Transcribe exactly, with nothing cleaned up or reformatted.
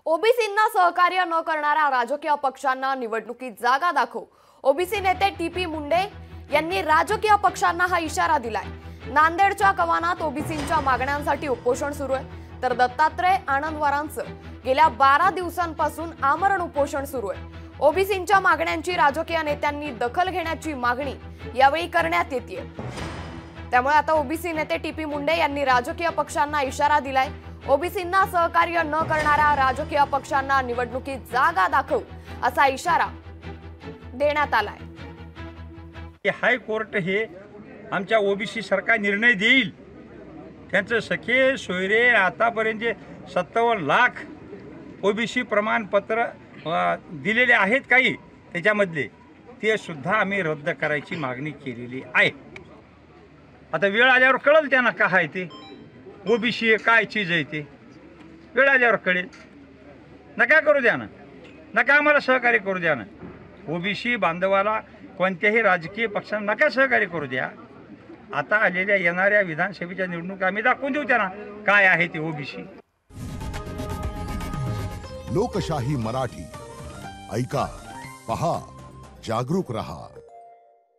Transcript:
ओबीसींना सहकार्य न करणाऱ्या राजकीय पक्षांना निवडणुकीत जागा दाखव। ओबीसी नेते टीपी मुंडे यांनी राजकीय पक्षांना हा इशारा दिलाय। नांदेडच्या कवानात ओबीसींच्या मागण्यांसाठी उपोषण सुरू आहे, तर दत्तात्रय आनंदवारांचं गेल्या बारा दिवसांपासून आमरण उपोषण सुरू आहे। ओबीसींच्या मागण्यांची राजकीय नेत्यांनी दखल घेण्याची मागणी यावेळी करण्यात येते। त्यामुळे आता ओबीसी नेते टीपी मुंडे यांनी राजकीय पक्षांना इशारा दिलाय। ओबीसींना सहकार्य न करणाऱ्या राजकीय पक्षांना निवडणुकीत जागा दाखव असा इशारा देण्यात आलाय। हायकोर्ट हे आमच्या ओबीसी सरकार निर्णय देईल। त्यांचे सखे सोयरे आतापर्यंत जे सत्तावन्न लाख ओबीसी प्रमाणपत्र दिलेले आहेत, काही त्याच्यामधले ते सुद्धा आम्ही रद्द करायची मागणी केलेली आहे। आता वेळ आल्यावर कळेल त्यांना काय आहे ते, ओबीसी काय चीज आहे ते वेळ आल्यावर कळेल। नका करू द्या ना, नका आम्हाला सहकार्य करू द्या ना। ओबीसी बांधवाला कोणत्याही राजकीय पक्षांना नका सहकार्य करू द्या। आता आलेल्या येणाऱ्या विधानसभेच्या निवडणुका आम्ही दाखवून देऊ त्यांना काय आहे ते ओबीसी। लोकशाही मराठी ऐका, पहा, जागरूक रहा।